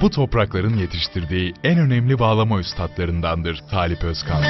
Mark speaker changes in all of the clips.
Speaker 1: bu toprakların yetiştirdiği en önemli bağlama üstadlarındandır Talip Özkan.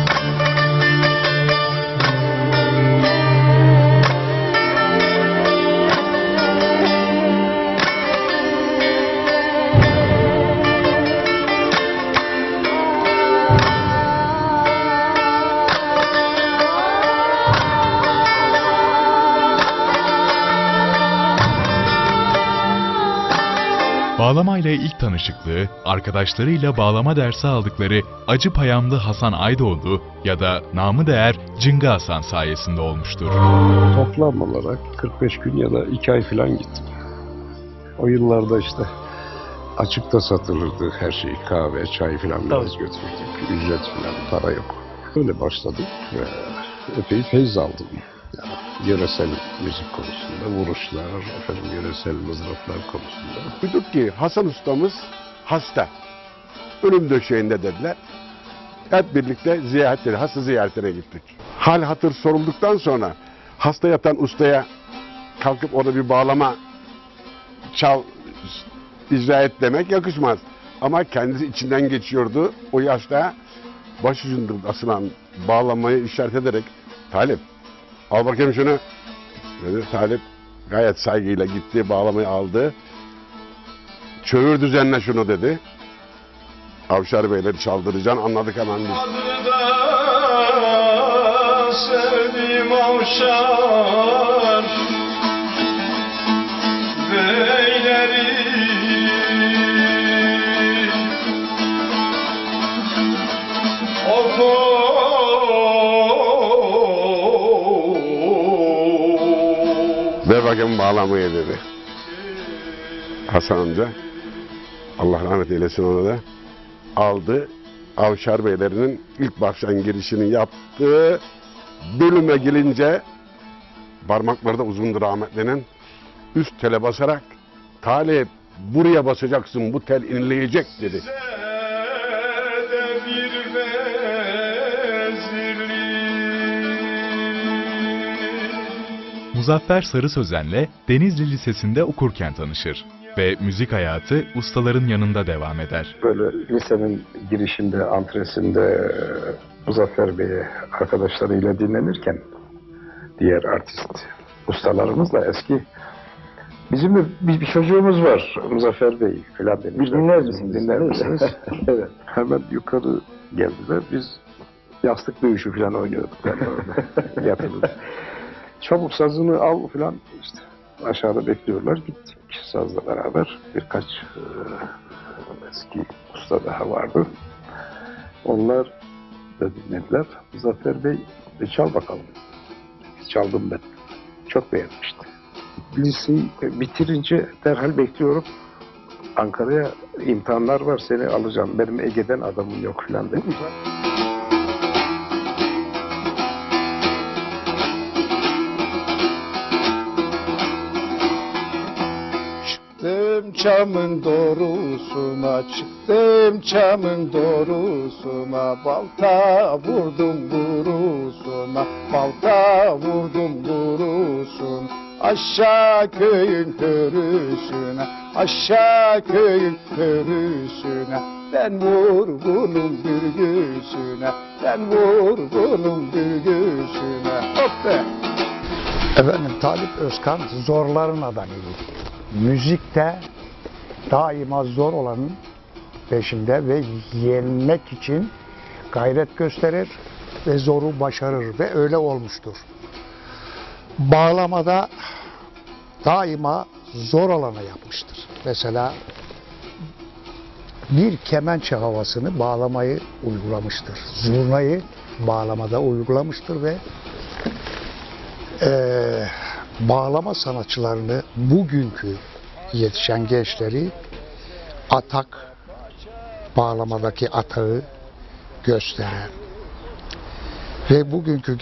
Speaker 1: Bağlamayla ilk tanışıklığı, arkadaşlarıyla bağlama dersi aldıkları Acıpayamlı Hasan Aydoğdu ya da namı değer Cıngı Hasan sayesinde olmuştur.
Speaker 2: Toplam olarak 45 gün ya da 2 ay falan gittim. O yıllarda işte açıkta satılırdı her şey, kahve, çay falan biraz götürdük. Ücret falan, para yok. Öyle başladık ve epey feyz aldım. Yani yöresel müzik konusunda, vuruşlar, yöresel mızraplar konusunda.
Speaker 3: Duyduk ki Hasan ustamız hasta. Ölüm döşeğinde dediler. Hep birlikte hasta ziyaretine gittik. Hal hatır sorulduktan sonra hasta yatan ustaya kalkıp ona bir bağlama çal, icra et demek yakışmaz. Ama kendisi içinden geçiyordu. O yaşta başucunda asılan bağlamayı işaret ederek Talip, al bakayım şunu dedi. Talip gayet saygıyla gitti, bağlamayı aldı. Çövür düzenle şunu dedi. Avşar Beyleri çaldıracaksın, anladık hemen biz.
Speaker 4: Sevdiğim avşar beyleri
Speaker 3: Ver bakayım bağlamayı dedi. Hasan amca, Allah rahmet eylesin onu da, aldı. Avşar Beylerinin ilk baştan girişini yaptı. Bölüme gelince parmakları da uzundu rahmetlinin. Üst tele basarak Talip buraya basacaksın, bu tel inleyecek dedi.
Speaker 1: Muzaffer Sarı Sözen'le Denizli Lisesi'nde okurken tanışır ve müzik hayatı ustaların yanında devam eder.
Speaker 2: Böyle lisenin girişinde, antresinde Muzaffer Bey'e arkadaşlarıyla dinlenirken diğer artist ustalarımızla eski bizim de bir çocuğumuz var Muzaffer Bey falan demişler.
Speaker 5: Bir dinler misiniz?
Speaker 2: Dinler misiniz?
Speaker 5: Evet.
Speaker 2: Hemen yukarı geldiler. Biz yastık dövüşü falan oynuyorduk. Yani orada yatırdık. Çabuk sazını al falan işte aşağıda bekliyorlar. Gittik sazla beraber. Birkaç eski usta daha vardı. Onlar da dinlediler. Muzaffer Bey çal bakalım. Çaldım ben. Çok beğenmişti. Liseyi bitirince derhal bekliyorum. Ankara'ya imtihanlar var, seni alacağım. Benim Ege'den adamım yok falan dedim.
Speaker 5: Çıktım çamın doğrusuna, çıktım çamın doğrusuna, balta vurdum burusuna, balta vurdum burusun. Aşağı köyün körüsüne, aşağı köyün körüsüne, ben vurgunum bürgüsüne, ben vurgunum bürgüsüne. Hop be!
Speaker 6: Efendim Talip Özkan zorların adamıydı. Müzikte daima zor olanın peşinde ve yenmek için gayret gösterir ve zoru başarır ve öyle olmuştur. Bağlamada daima zor olana yapmıştır. Mesela bir kemençe havasını bağlamayı uygulamıştır. Zurnayı bağlamada uygulamıştır ve bağlama sanatçılarını, bugünkü yetişen gençleri atak, bağlamadaki atağı gösteren ve bugünkü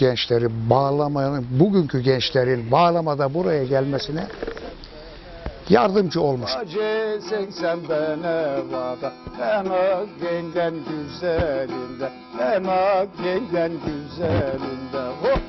Speaker 6: gençlerin bağlamada buraya gelmesine yardımcı olmuş.
Speaker 5: Sen bana vada, en ak yengen güzelinde, en ak yengen güzelinde. Hop!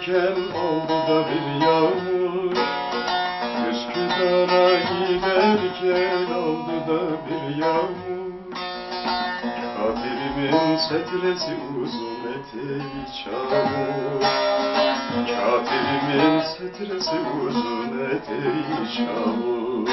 Speaker 4: giderken oldu da bir yağmur. Üsküdar'a giderken oldu da bir yağmur. Katilimin setresi uzun eteği çamur. Katilimin setresi uzun eteği çamur.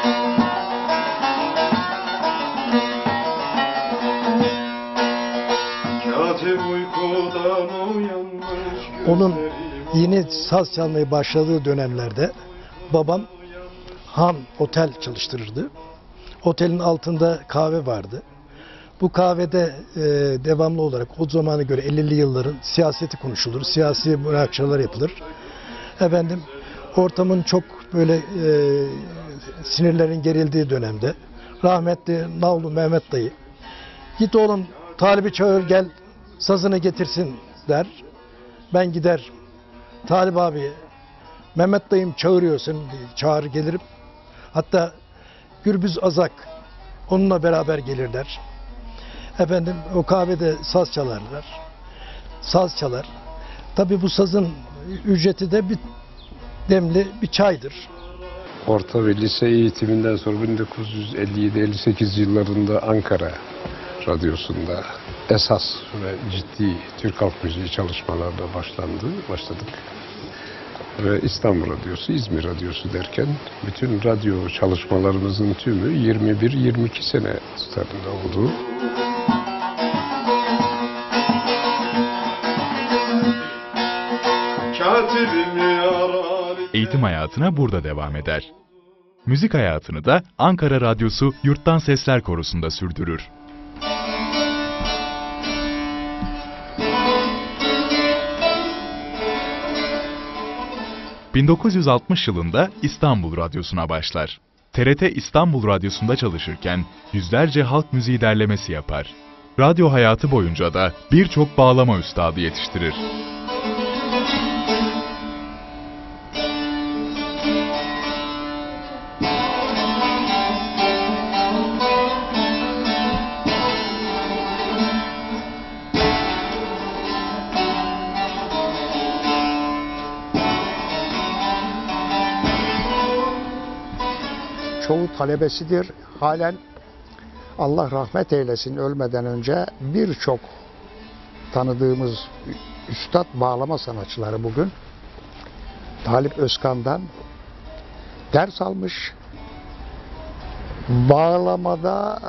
Speaker 4: Katip uykudan uyanmış.
Speaker 6: Onun yeni saz çalmaya başladığı dönemlerde babam Han Otel çalıştırırdı. Otelin altında kahve vardı. Bu kahvede devamlı olarak o zamana göre 50'li yılların siyaseti konuşulur, siyasi münakaşalar yapılır. Efendim, ortamın çok böyle sinirlerin gerildiği dönemde rahmetli Navlu Mehmet dayı, git oğlum Talip'i çağır gel sazını getirsin der. Ben gider Talip abi, Mehmet dayım çağırıyor seni, çağır gelirim. Hatta Gürbüz Azak onunla beraber gelirler. Efendim o kahvede saz çalarlar. Saz çalar. Tabii bu sazın ücreti de bir demli bir çaydır.
Speaker 2: Orta ve lise eğitiminden sonra 1957-58 yıllarında Ankara Radyosu'nda esas ve ciddi Türk halk müziği çalışmalarına başladık. Ve İstanbul Radyosu, İzmir Radyosu derken bütün radyo çalışmalarımızın tümü 21-22 sene tutarında oldu.
Speaker 1: Eğitim hayatına burada devam eder. Müzik hayatını da Ankara Radyosu Yurttan Sesler Korosu'nda sürdürür. ...1960 yılında İstanbul Radyosu'na başlar. TRT İstanbul Radyosu'nda çalışırken yüzlerce halk müziği derlemesi yapar. Radyo hayatı boyunca da birçok bağlama üstadı yetiştirir.
Speaker 6: Çoğu talebesidir. Halen Allah rahmet eylesin ölmeden önce birçok tanıdığımız üstad bağlama sanatçıları bugün Talip Özkan'dan ders almış. Bağlamada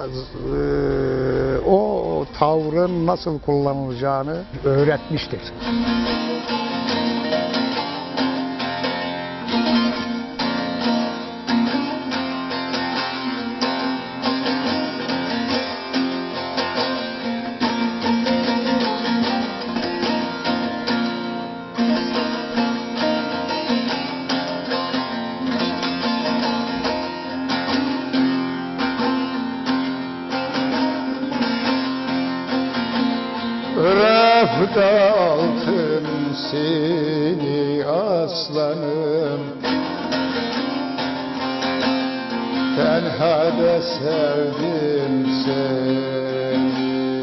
Speaker 6: o tavrın nasıl kullanılacağını öğretmiştir.
Speaker 5: Rafta altın seni aslanım, tenhada sevdim seni.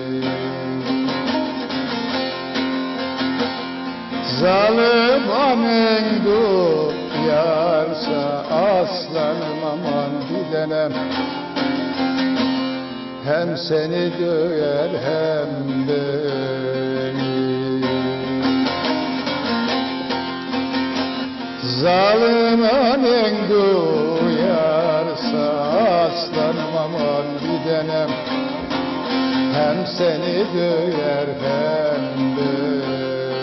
Speaker 5: Zalim amen duyarsa aslanım aman bilenem, hem seni döver hem beni. Zalim annen duyarsa aslanım aman bilenem, hem seni döver hem beni.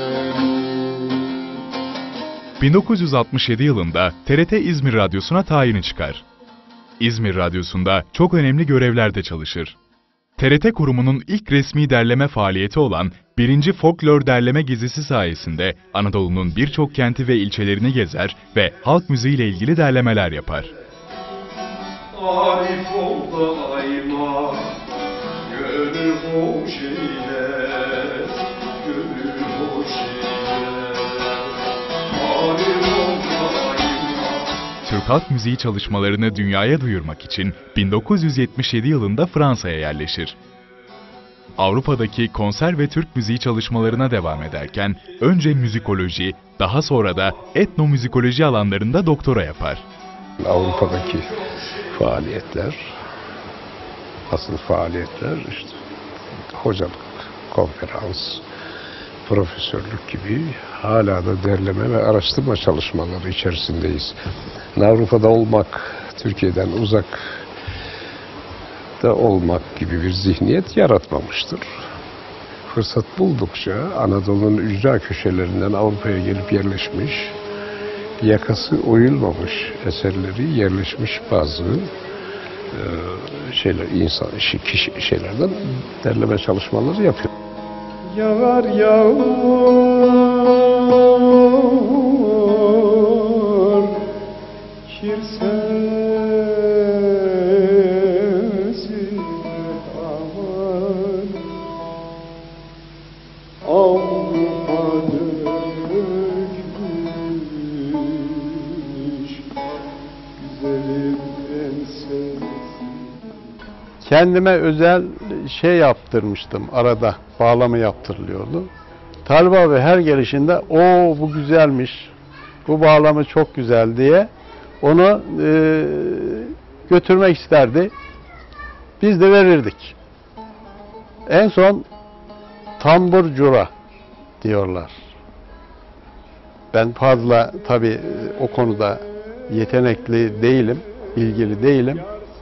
Speaker 1: 1967 yılında TRT İzmir Radyosu'na tayini çıkar. İzmir Radyosu'nda çok önemli görevlerde çalışır. TRT kurumunun ilk resmi derleme faaliyeti olan 1. Folklor Derleme Gezisi sayesinde Anadolu'nun birçok kenti ve ilçelerini gezer ve halk müziği ile ilgili derlemeler yapar.
Speaker 4: Arif oldu ayma, gönül hoş eyle, gönül hoş eyle. Arif oldu ayma.
Speaker 1: Türk halk müziği çalışmalarını dünyaya duyurmak için 1977 yılında Fransa'ya yerleşir. Avrupa'daki konser ve Türk müziği çalışmalarına devam ederken önce müzikoloji, Daha sonra da etnomüzikoloji alanlarında doktora yapar.
Speaker 2: Avrupa'daki faaliyetler, asıl faaliyetler işte hocalık, konferans, profesörlük gibi hala da derleme ve araştırma çalışmaları içerisindeyiz. Avrupa'da olmak, Türkiye'den uzak da olmak gibi bir zihniyet yaratmamıştır. Fırsat buldukça Anadolu'nun ücra köşelerinden Avrupa'ya gelip yerleşmiş, yakası oyulmamış eserleri yerleşmiş bazı şeylerden derleme çalışmaları yapıyor.
Speaker 4: Yağar yağmur Kirsensiz aman Avrupa dökmüş Güzelim ensensiz.
Speaker 7: Kendime özel şey yaptırmıştım arada, bağlama yaptırılıyordu. Talip abi her gelişinde o bu güzelmiş, bu bağlama çok güzel diye onu götürmek isterdi. Biz de verirdik. En son tamburcura diyorlar. Ben fazla tabii o konuda yetenekli değilim, bilgili değilim.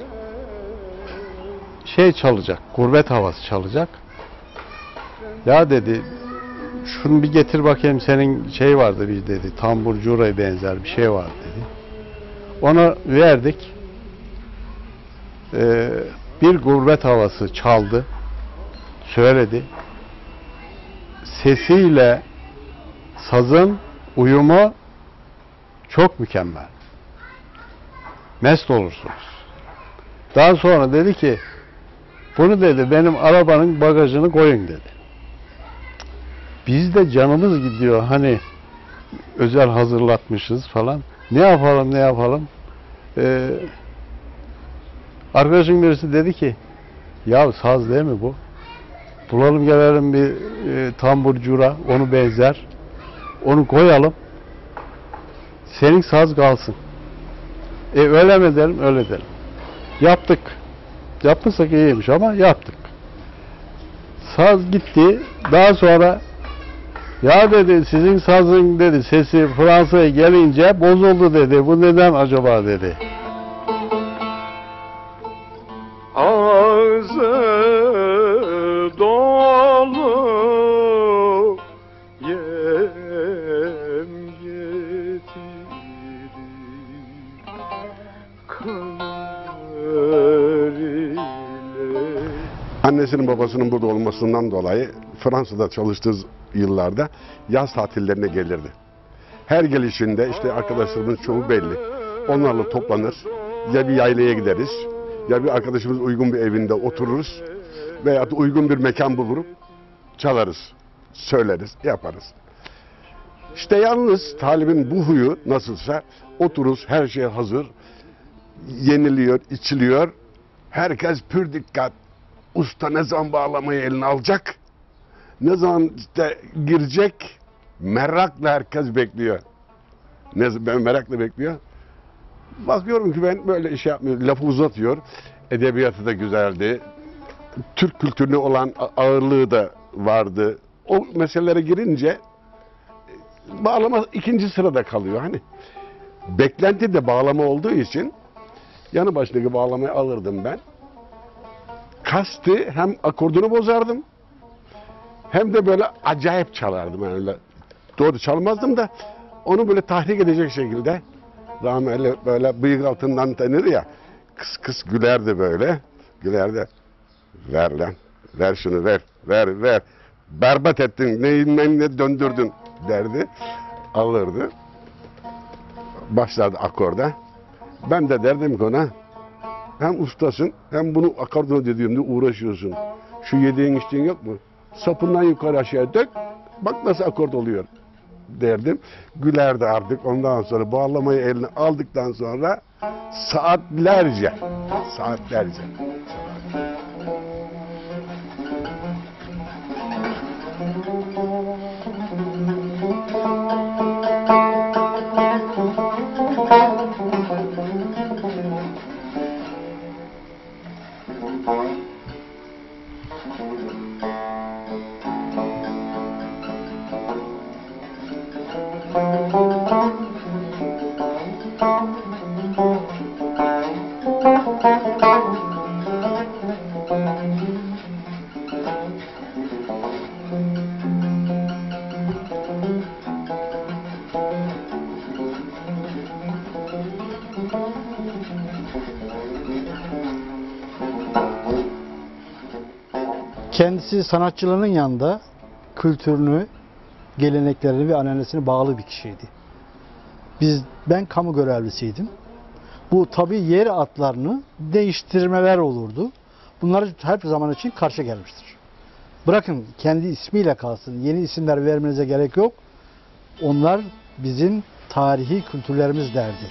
Speaker 7: Şey çalacak, gurbet havası çalacak. Ya dedi, şunu bir getir bakayım, senin şey vardı bir dedi, tamburcura'ya benzer bir şey var dedi. Onu verdik. Bir gurbet havası çaldı, söyledi. Sesiyle sazın uyumu çok mükemmel. Mest olursunuz. Daha sonra dedi ki, bunu dedi benim arabanın bagajını koyun dedi. Biz de canımız gidiyor hani özel hazırlatmışız falan. Ne yapalım? Arkadaşım birisi dedi ki ya saz değil mi bu? Bulalım gelelim bir tamburcura onu benzer. Onu koyalım. Senin saz kalsın. Öyle mi edelim? Öyle edelim. Yaptık. Yapmasak iyiymiş ama yaptık. Saz gitti. Daha sonra ya dedi sizin sazın dedi sesi Fransa'ya gelince bozuldu dedi. Bu neden acaba dedi.
Speaker 4: Ağzı dolu yem getirir kalır ile.
Speaker 3: Annesinin babasının burada olmasından dolayı Fransa'da çalıştığı yıllarda yaz tatillerine gelirdi. Her gelişinde işte arkadaşlarımız çoğu belli. Onlarla toplanır. Ya bir yaylaya gideriz, ya bir arkadaşımız uygun bir evinde otururuz veya da uygun bir mekan bulup çalarız, söyleriz, yaparız. İşte yalnız talibin bu huyu nasılsa otururuz, her şey hazır, yeniliyor, içiliyor. Herkes pür dikkat. Usta ne zaman bağlamayı eline alacak? Ne zaman işte girecek? Merakla herkes bekliyor. Ben merakla bekliyor. Bakıyorum ki ben böyle iş yapmıyorum. Lafı uzatıyor. Edebiyatı da güzeldi. Türk kültürüne olan ağırlığı da vardı. O meselelere girince bağlama ikinci sırada kalıyor. Hani beklenti de bağlama olduğu için yanı başındaki bağlamayı alırdım ben. Kastı hem akordunu bozardım hem de böyle acayip çalardım. Yani öyle doğru çalmazdım da onu böyle tahrik edecek şekilde rahmetli böyle bıyık altından tanır ya kıs kıs gülerdi böyle. Gülerdi. Ver lan. Ver şunu ver. Ver. Berbat ettin. Neyinden ne döndürdün derdi. Alırdı. Başlardı akorda. Ben de derdim ki ona hem ustasın hem bunu akordunu dediğimde uğraşıyorsun. Şu yediğin içtiğin yok mu? Sapından yukarı aşağıya dök. Bak nasıl akord oluyor derdim. Gülerdi artık. Ondan sonra bağlamayı eline aldıktan sonra saatlerce
Speaker 7: Kendisi sanatçılığının yanında kültürünü, geleneklerini ve ananesine bağlı bir kişiydi. Ben kamu görevlisiydim. Bu tabii yer adlarını değiştirmeler olurdu. Bunlar her zaman için karşı gelmiştir. Bırakın kendi ismiyle kalsın. Yeni isimler vermenize gerek yok. Onlar bizim tarihi kültürlerimiz derdi.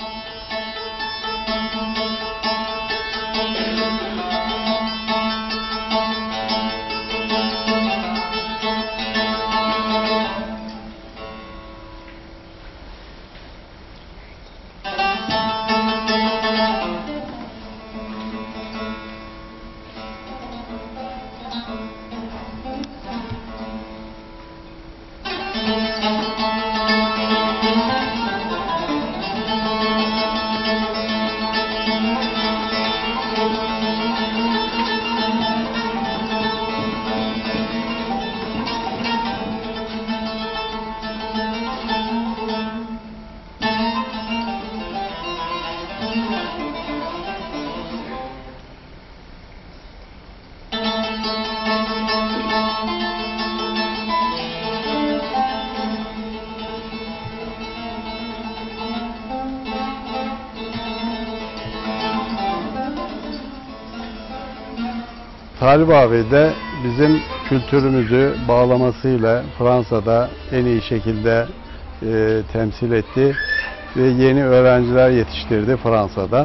Speaker 7: Talip abi de bizim kültürümüzü bağlamasıyla Fransa'da en iyi şekilde temsil etti ve yeni öğrenciler yetiştirdi Fransa'da.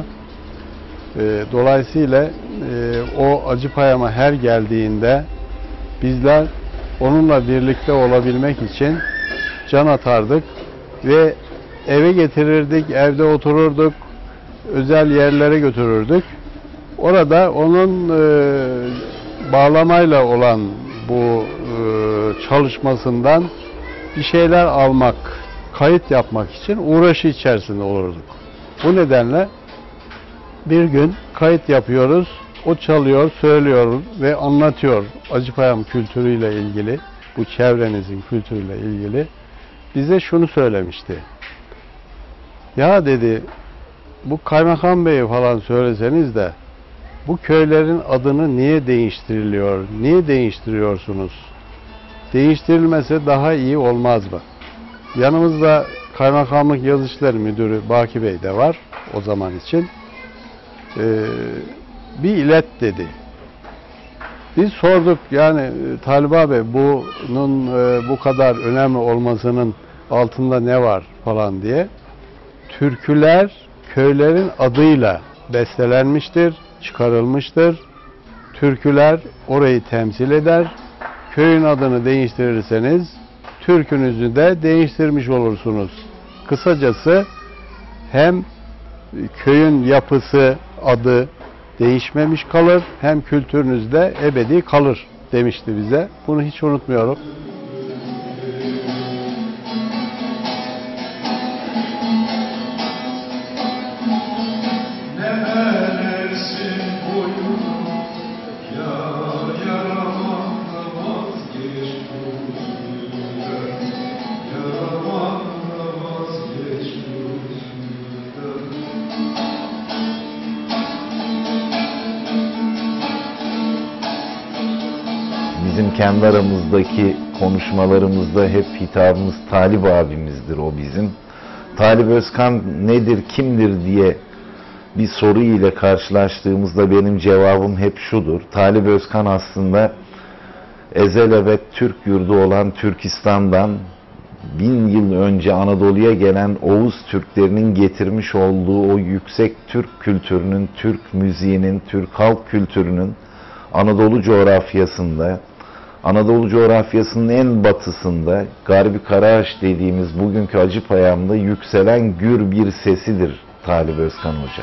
Speaker 7: Dolayısıyla o Acıpayam'a her geldiğinde bizler onunla birlikte olabilmek için can atardık ve eve getirirdik, evde otururduk, özel yerlere götürürdük. Orada onun bağlamayla olan bu çalışmasından bir şeyler almak, kayıt yapmak için uğraşı içerisinde olurduk. Bu nedenle bir gün kayıt yapıyoruz, o çalıyor, söylüyor ve anlatıyor Acıpayam kültürüyle ilgili, bu çevrenizin kültürüyle ilgili. Bize şunu söylemişti. Ya dedi, bu kaymakam beyi falan söyleseniz de bu köylerin adını niye değiştiriliyor? Niye değiştiriyorsunuz? Değiştirilmese daha iyi olmaz mı? Yanımızda Kaymakamlık Yazı İşleri Müdürü Baki Bey de var o zaman için. Bir ilet dedi. Biz sorduk yani Talip abi bunun bu kadar önemli olmasının altında ne var falan diye. Türküler köylerin adıyla bestelenmiştir, çıkarılmıştır. Türküler orayı temsil eder. Köyün adını değiştirirseniz türkünüzü de değiştirmiş olursunuz. Kısacası hem köyün yapısı, adı değişmemiş kalır, hem kültürünüz de ebedi kalır demişti bize. Bunu hiç unutmuyorum.
Speaker 8: Bizim kendi aramızdaki konuşmalarımızda hep hitabımız Talip abimizdir o bizim. Talip Özkan nedir, kimdir diye bir soru ile karşılaştığımızda benim cevabım hep şudur. Talip Özkan aslında ezelebet Türk yurdu olan Türkistan'dan 1000 yıl önce Anadolu'ya gelen Oğuz Türklerinin getirmiş olduğu o yüksek Türk kültürünün, Türk müziğinin, Türk halk kültürünün Anadolu coğrafyasında, Anadolu coğrafyasının en batısında, Garbi Karaağaç dediğimiz bugünkü Acıpayam'da yükselen gür bir sesidir Talip Özkan Hoca.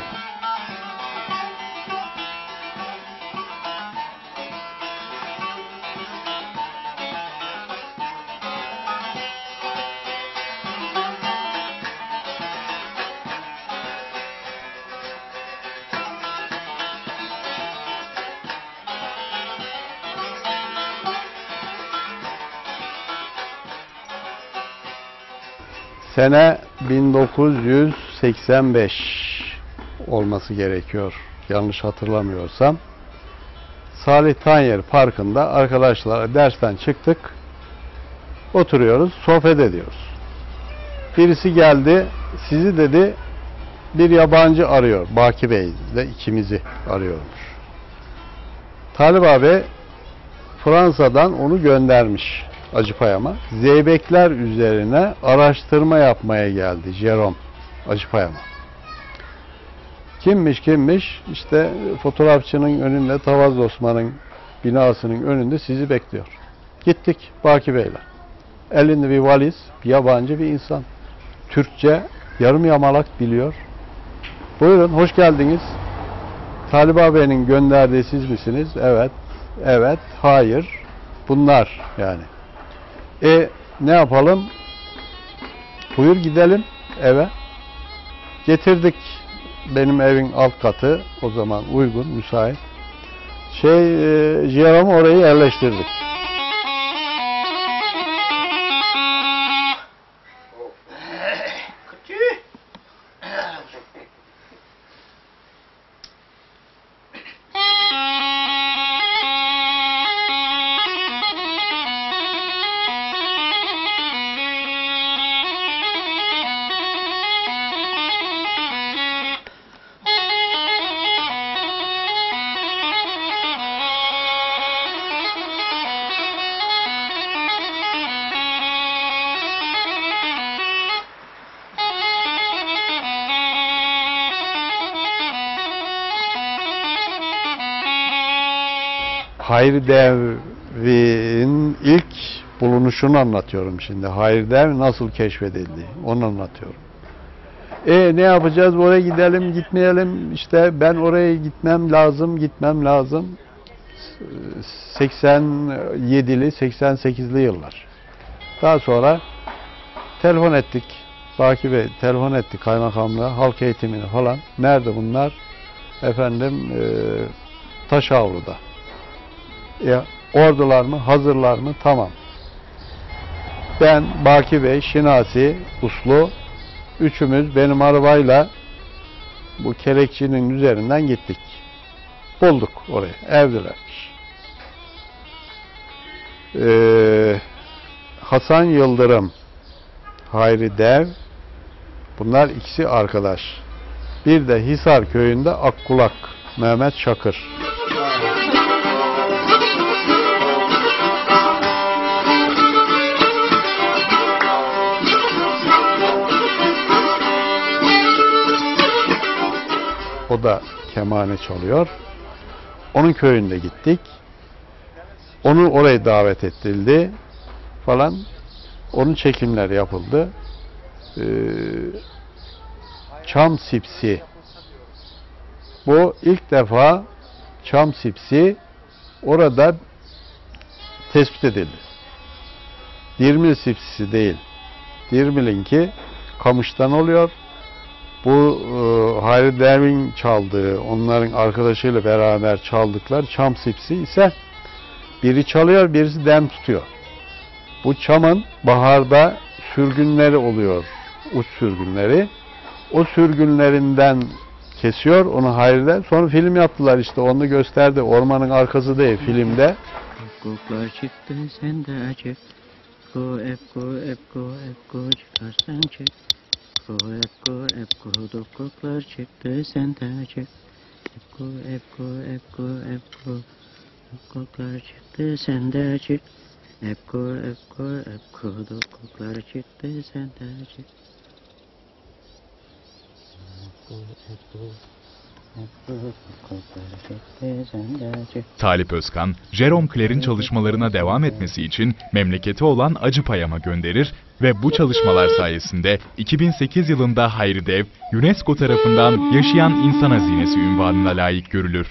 Speaker 7: Sene 1985 olması gerekiyor. Yanlış hatırlamıyorsam. Salih Tanyer Parkı'nda arkadaşlarla dersten çıktık. Oturuyoruz, sohbet ediyoruz. Birisi geldi, sizi dedi bir yabancı arıyor. Baki Bey ile ikimizi arıyormuş. Talip abi Fransa'dan onu göndermiş Acıpayam'a. Zeybekler üzerine araştırma yapmaya geldi Jerome Acıpayam'a. Kimmiş? İşte fotoğrafçının önünde, Tavaz Osman'ın binasının önünde sizi bekliyor. Gittik Baki Bey'le. Elinde bir valiz, bir yabancı bir insan. Türkçe yarım yamalak biliyor. Buyurun, hoş geldiniz. Talip ağabeyinin gönderdiği siz misiniz? Evet, hayır. Bunlar yani. Ne yapalım? Buyur gidelim eve. Getirdik, benim evin alt katı, o zaman uygun, müsait. Jerome'u orayı yerleştirdik. Hayri Dev'in ilk bulunuşunu anlatıyorum şimdi. Hayri Dev nasıl keşfedildi onu anlatıyorum. Ne yapacağız? Oraya gidelim, gitmeyelim. İşte ben oraya gitmem lazım. 87'li, 88'li yıllar. Daha sonra telefon ettik. Baki Bey telefon ettik kaymakamlığa, halk eğitimine falan. Nerede bunlar? Taşavlu'da. Ordular mı? Hazırlar mı? Tamam. Ben, Baki Bey, Şinasi, Uslu, üçümüz benim arabayla bu Kelekçi'nin üzerinden gittik. Bulduk orayı. Evdilermiş. Hasan Yıldırım, Hayri Dev, bunlar ikisi arkadaş. Bir de Hisar köyünde Akkulak, Mehmet Şakır. O da kemane çalıyor. Onun köyünde gittik. Onu oraya davet ettirildi falan. Onun çekimleri yapıldı. Çam sipsi. Bu ilk defa çam sipsi orada tespit edildi. Dirmil sipsisi değil. Dirmil'inki kamıştan oluyor. Bu Hayri Dev'in çaldığı, onların arkadaşıyla beraber çaldıkları çam sipsi ise biri çalıyor, birisi dem tutuyor. Bu çamın baharda sürgünleri oluyor, uç sürgünleri. O sürgünlerinden kesiyor onu Hayri Dev. Sonra film yaptılar işte, onu gösterdi. Ormanın arkası değil filmde.
Speaker 9: Koklar çıktı sen de acı. Ko ep çıkarsan çık. Ko ep koklar çıktı sen de acı. Ko ep koklar çıktı sen de acı. Koklar çıktı sen de acı.
Speaker 1: Talip Özkan, Jerome Kler'in çalışmalarına devam etmesi için memleketi olan Acıpayam'a gönderir ve bu çalışmalar sayesinde 2008 yılında Hayri Dev, UNESCO tarafından Yaşayan İnsan Hazinesi unvanına layık görülür.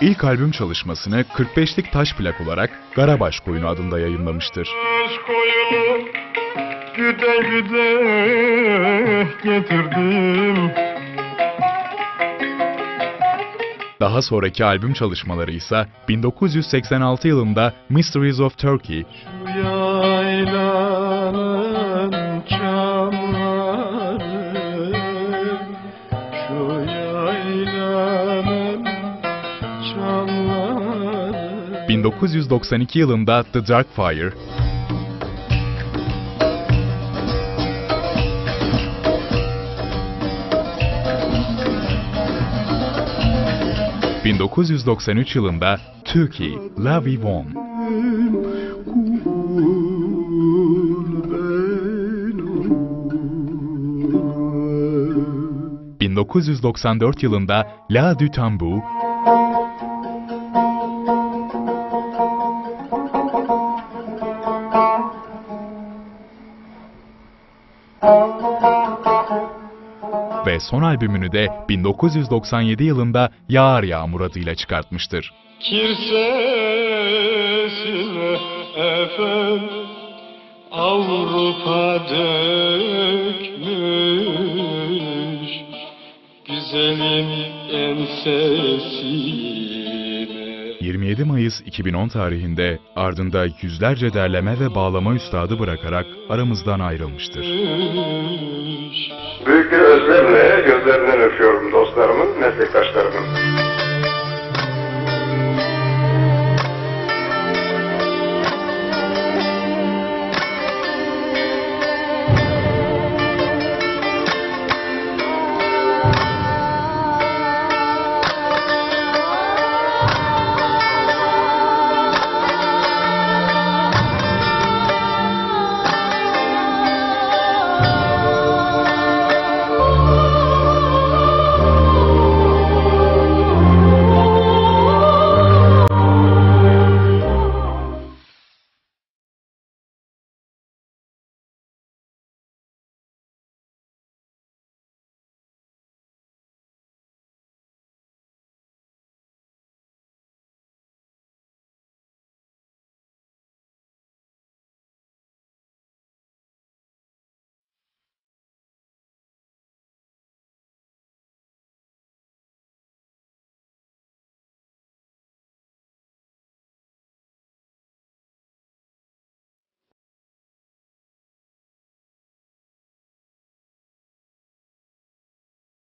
Speaker 1: İlk albüm çalışmasını 45'lik taş plak olarak Garabaş Koyunu adında yayınlamıştır.
Speaker 4: Taş koyunu güde güde getirdim.
Speaker 1: Daha sonraki albüm çalışmaları ise 1986 yılında Mysteries of Turkey,
Speaker 4: Şu yaylanın çamları, şu yaylanın çamları.
Speaker 1: 1992 yılında The Dark Fire, 1993 yılında Türkiye, La Vivon, 1994 yılında La du Tambu, 've son albümünü de 1997 yılında Yağar Yağmur adıyla çıkartmıştır.
Speaker 4: Kirsesine efendim Avrupa dökmüş güzelim ensesine.
Speaker 1: 27 Mayıs 2010 tarihinde ardında yüzlerce derleme ve bağlama üstadı bırakarak aramızdan ayrılmıştır.
Speaker 2: Büyük bir özlemle gözlerinden öpüyorum dostlarımın, meslektaşlarımın.